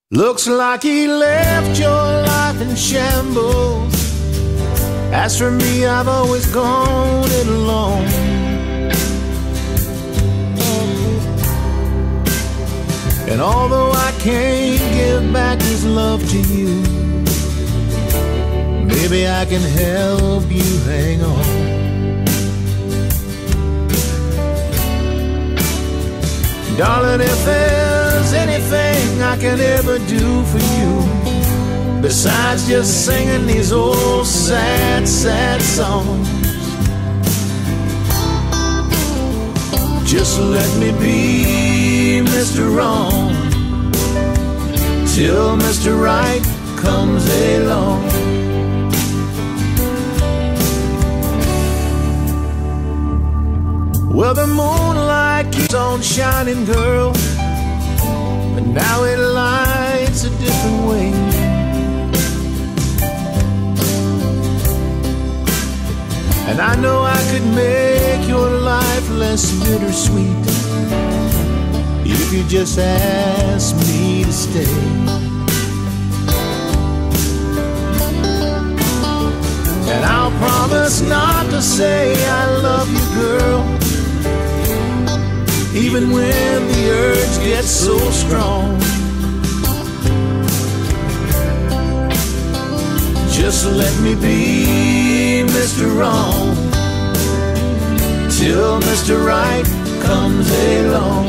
Looks like he left your life in shambles. As for me, I've always gone it alone. And although I can't give back his love to you, maybe I can help you hang on. Darling, if there's anything I can ever do for you, besides just singing these old sad, sad songs, just let me be Mr. Wrong till Mr. Right comes along. Well, the moonlight keeps on shining, girl, but now it lights a different way. And I know I could make your life less bittersweet if you just ask me to stay. And I'll promise not to say I love you, girl, even when the urge gets so strong. Just let me be Mr. Wrong till Mr. Right comes along.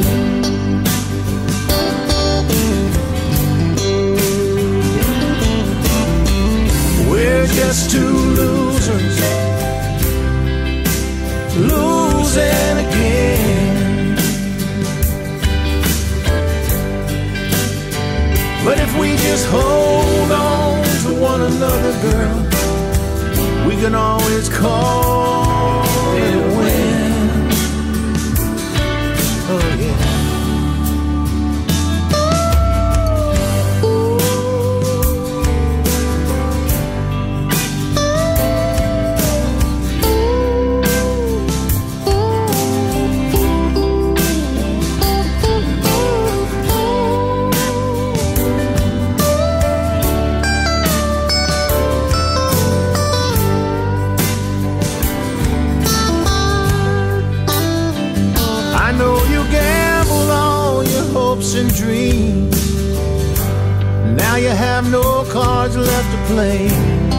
We're just two losers, losing again. But if we just hold on to one another, girl, we can always call it a win. Oh yeah. And dreams, now you have no cards left to play.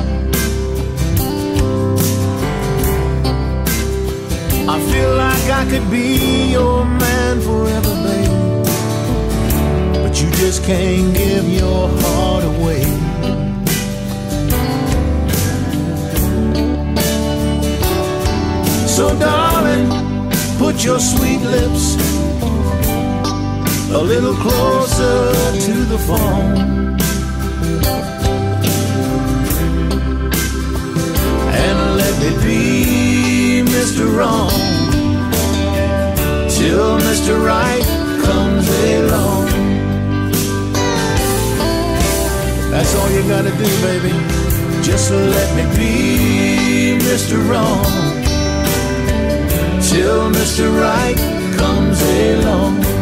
I feel like I could be your man forever, babe, but you just can't give your heart away. So darling, put your sweet lips a little closer to the phone, and let me be Mr. Wrong till Mr. Right comes along. That's all you gotta do, baby. Just let me be Mr. Wrong till Mr. Right comes along.